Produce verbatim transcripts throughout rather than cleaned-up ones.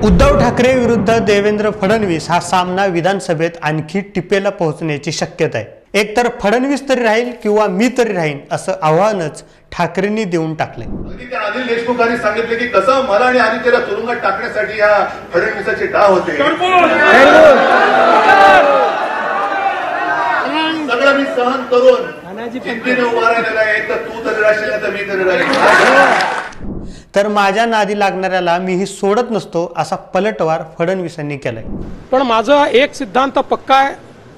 उद्धव ठाकरे विरुद्ध देवेंद्र फडणवीस हा सामना विधानसभेत आणखी टिपेला पोहोचण्याची शक्यता आहे। एकतर फडणवीस तरी राहील किंवा मी तरी राहीन असं आव्हानच ठाकरेंनी देऊन टाकले। अगदी त्या अनिल देशमुखांनी सांगितले की कसं मला आणि आदित्यला तुरुंगात टाकण्यासाठी या फडणवीसाचे डाव होते। सगळं मी सहन करून जिद्दीने उभा राहिलेला आहे, तर तू तरी राहशील तर मी तरी राहील। तर माझ्या नादी लागणाऱ्याला मीही सोडत नसतो असा पलटवार फडणवीसांनी केलाय। पण माझा एक सिद्धांत पक्का आहे,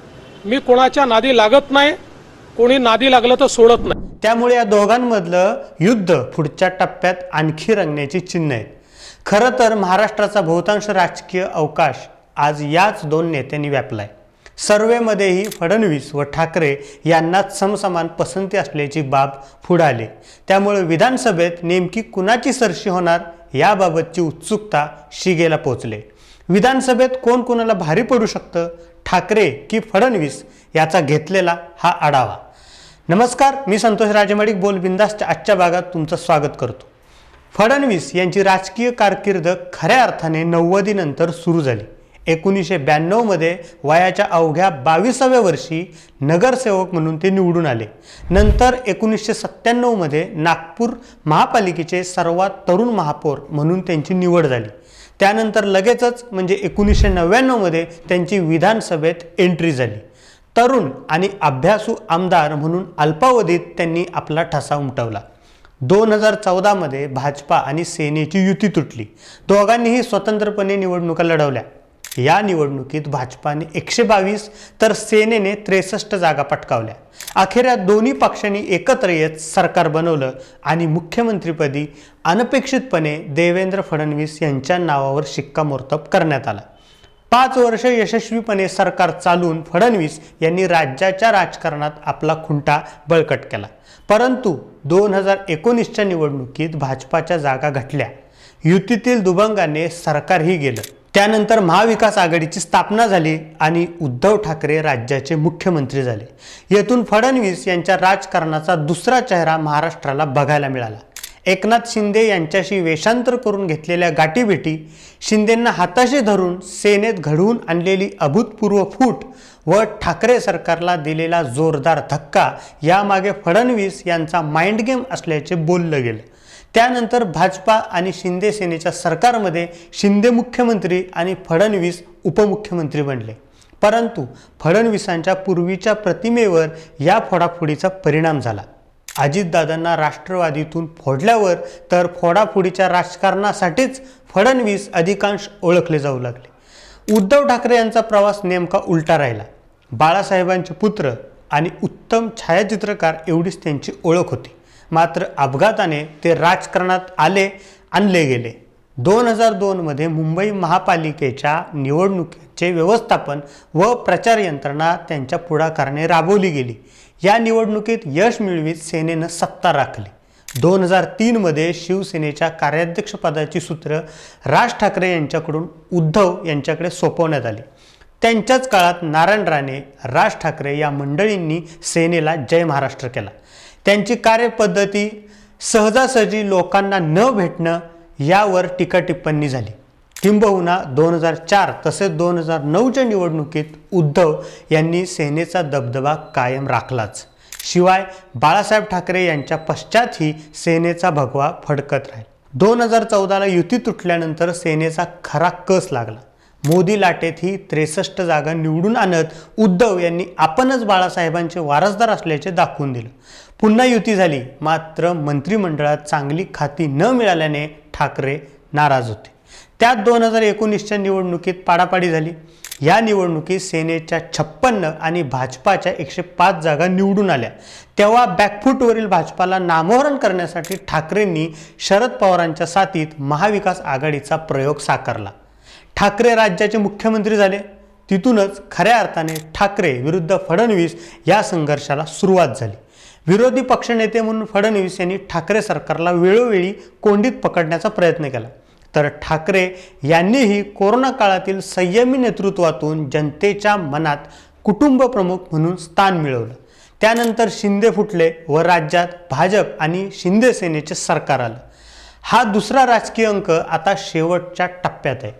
मी कोणाच्या नादी लागत नाही, कोणी नादी लागलं तर सोडत नाही। त्यामुळे या दोघांमधलं युद्ध पुढच्या टप्प्यात आणखी रंगण्याची चिन्ह आहेत। खरं तर महाराष्ट्राचा बहुतांश राजकीय अवकाश आज याच दोन नेत्यांनी व्यापलाय। सर्वेमध्येही फडणवीस व ठाकरे यांनाच समसमान पसंती असल्याची बाब पुढे आली। त्यामुळे विधानसभेत नेमकी कुणाची सरशी होणार याबाबतची उत्सुकता शिगेला पोहोचले। विधानसभेत कोण कोणाला भारी पडू शकतं, ठाकरे की फडणवीस, याचा घेतलेला हा आढावा। नमस्कार, मी संतोष राजेमाडिक बोल बिंदासच्या आजच्या भागात तुमचं स्वागत करतो। फडणवीस यांची राजकीय कारकीर्द खऱ्या अर्थाने नव्वदीनंतर सुरू झाली। एकोणीसशे ब्याण्णव मध्ये वयाच्या अवघ्या बावीसाव्या वर्षी नगरसेवक म्हणून ते निवडून आले। नंतर एकोणीसशे सत्त्याण्णव मध्ये नागपूर महापालिकेचे सर्वात तरुण महापौर म्हणून त्यांची निवड झाली। त्यानंतर लगेचच म्हणजे एकोणीसशे नव्याण्णव मध्ये त्यांची विधानसभेत एंट्री झाली। तरुण आणि अभ्यासू आमदार म्हणून अल्पावधीत त्यांनी आपला ठसा उमटवला। दोन हजार चौदा मध्ये भाजपा आणि सेनेची युती तुटली। दोघांनीही स्वतंत्रपणे निवडणुका लढवल्या। या निवडणुकीत भाजपाने एकशे बावीस तर सेनेने त्रेसष्ट जागा पटकावल्या। अखेर या दोन्ही पक्षांनी एकत्र येत सरकार बनवलं आणि मुख्यमंत्रीपदी अनपेक्षितपणे देवेंद्र फडणवीस यांच्या नावावर शिक्कामोर्तब करण्यात आला। पाच वर्ष यशस्वीपणे सरकार चालून फडणवीस यांनी राज्याच्या राजकारणात आपला खुंटा बळकट केला। परंतु दोन हजार एकोणीसच्या निवडणुकीत भाजपाच्या जागा घटल्या। युतीतील दुभंगाने सरकारही गेलं। त्यानंतर महाविकास आघाडीची स्थापना झाली आणि उद्धव ठाकरे राज्याचे मुख्यमंत्री झाले। येथून फडणवीस यांच्या राजकारणाचा दुसरा चेहरा महाराष्ट्राला बघायला मिळाला। एकनाथ शिंदे यांच्याशी वेषांतर करून घेतलेल्या गाठीभेटी, शिंदेंना हाताशी धरून सेनेत घडवून आणलेली अभूतपूर्व फूट व ठाकरे सरकारला दिलेला जोरदार धक्का यामागे फडणवीस यांचा माइंड गेम असल्याचे बोललं गेलं। त्यानंतर भाजपा आणि शिंदे सेनेच्या सरकारमध्ये शिंदे मुख्यमंत्री आणि फडणवीस उपमुख्यमंत्री बनले। परंतु फडणवीसांच्या पूर्वीच्या प्रतिमेवर या फोडाफोडीचा परिणाम झाला। अजितदादांना राष्ट्रवादीतून फोडल्यावर तर फोडाफोडीच्या राजकारणासाठीच फडणवीस अधिकांश ओळखले जाऊ लागले। उद्धव ठाकरे यांचा प्रवास नेमका उलटा राहिला। बाळासाहेबांचे पुत्र आणि उत्तम छायाचित्रकार एवढीच त्यांची ओळख होती। मात्र अपघाताने ते राजकारणात आले, आणले गेले। दोन हजार दोन मध्ये मुंबई महापालिकेच्या निवडणुकीचे व्यवस्थापन व प्रचार यंत्रणा त्यांच्या पुढाकाराने राबवली गेली। या निवडणुकीत यश मिळवीत सेनेनं सत्ता राखली। दोन हजार तीन मध्ये शिवसेनेच्या कार्याध्यक्षपदाची सूत्र राज ठाकरे यांच्याकडून उद्धव यांच्याकडे सोपवण्यात आली। त्यांच्याच काळात नारायण राणे, राज ठाकरे या मंडळींनी सेनेला जय महाराष्ट्र केला। त्यांची कार्यपद्धती सहजासहजी लोकांना न भेटणं यावर टीका टिप्पणी झाली। किंबहुना दोन हजार चार तसेच दोन हजार नऊच्या निवडणुकीत उद्धव यांनी सेनेचा दबदबा कायम राखलाच। शिवाय बाळासाहेब ठाकरे यांच्या पश्चातही सेनेचा भगवा फडकत राहील। दोन हजार चौदाला युती तुटल्यानंतर सेनेचा खरा कस लागला। मोदी लाटेतही त्रेसष्ट जागा निवडून आणत उद्धव यांनी आपणच बाळासाहेबांचे वारसदार असल्याचे दाखवून दिलं। पुन्हा युती झाली, मात्र मंत्रिमंडळात चांगली खाती न मिळाल्याने ठाकरे नाराज होते। त्यात दोन हजार एकोणीसच्या निवडणुकीत पाडापाडी झाली। या निवडणुकीत सेनेच्या छप्पन्न आणि भाजपाच्या एकशे पाच जागा निवडून आल्या। तेव्हा बॅकफूटवरील भाजपाला नामोहरण करण्यासाठी ठाकरेंनी शरद पवारांच्या साथीत महाविकास आघाडीचा प्रयोग साकारला। ठाकरे राज्याचे मुख्यमंत्री झाले। तिथूनच खऱ्या अर्थाने ठाकरे विरुद्ध फडणवीस या संघर्षाला सुरुवात झाली। विरोधी पक्षनेते म्हणून फडणवीस यांनी ठाकरे सरकारला वेळोवेळी कोंडीत पकडण्याचा प्रयत्न केला, तर ठाकरे यांनीही कोरोना काळातील संयमी नेतृत्वातून जनतेच्या मनात कुटुंब प्रमुख म्हणून स्थान मिळवलं। त्यानंतर शिंदे फुटले व राज्यात भाजप आणि शिंदे सेनेचे सरकार आलं। हा दुसरा राजकीय अंक आता शेवटच्या टप्प्यात आहे।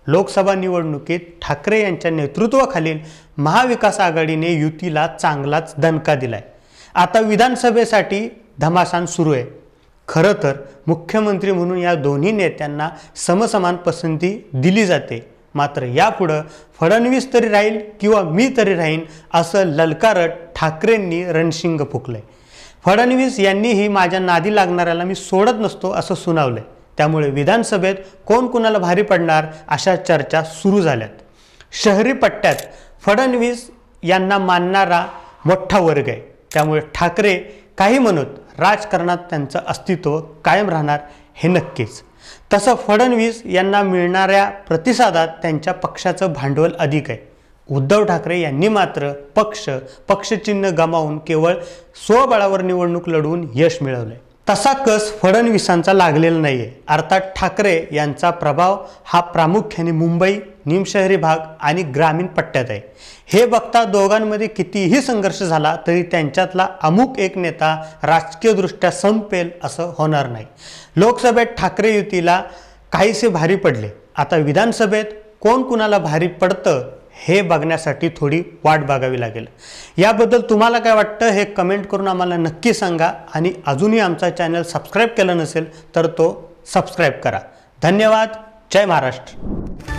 लोकसभा निवडणुकीत ठाकरे यांच्या नेतृत्वाखालील महाविकास आघाडीने युतीला चांगलाच दणका दिलाय। आता विधानसभेसाठी धमासान सुरू आहे। खरं तर मुख्यमंत्री म्हणून या दोन्ही नेत्यांना समसमान पसंती दिली जाते, मात्र यापुढे फडणवीस तरी राहील किंवा मी तरी राहीन असं ललकारत ठाकरेंनी रणशिंग फुकलंय। फडणवीस यांनीही माझ्या नादी लागणाऱ्याला मी सोडत नसतो असं सुनावलंय। त्यामुळे विधानसभेत कोण कुणाला भारी पडणार अशा चर्चा सुरू झाल्यात। शहरी पट्ट्यात फडणवीस यांना मानणारा मोठा वर्ग आहे, त्यामुळे ठाकरे काही म्हणत राजकारणात त्यांचं अस्तित्व कायम राहणार हे नक्कीच। तसं फडणवीस यांना मिळणाऱ्या प्रतिसादात त्यांच्या पक्षाचं भांडवल अधिक आहे। उद्धव ठाकरे यांनी मात्र पक्ष पक्षचिन्ह गमावून केवळ स्वबळावर निवडणूक लढवून यश मिळवलंय। तसा कस फडणवीसांचा लागलेला नाहीये। अर्थात ठाकरे यांचा प्रभाव हा प्रामुख्याने मुंबई, निमशहरी भाग आणि ग्रामीण पट्ट्यात आहे। हे बघता दोघांमध्ये कितीही संघर्ष झाला तरी त्यांच्यातला अमुक एक नेता राजकीयदृष्ट्या संपेल असं होणार नाही। लोकसभेत ठाकरे युतीला काहीसे भारी पडले, आता विधानसभेत कोण कुणाला भारी पडतं हे बघण्यासाठी थोडी वाट बघावी लागेल। याबद्दल तुम्हाला काय वाटतं हे कमेंट करून आम्हाला नक्की सांगा आणि अजूनही आमचा चॅनल सबस्क्राईब केला नसेल तर तो सबस्क्राईब करा। धन्यवाद। जय महाराष्ट्र।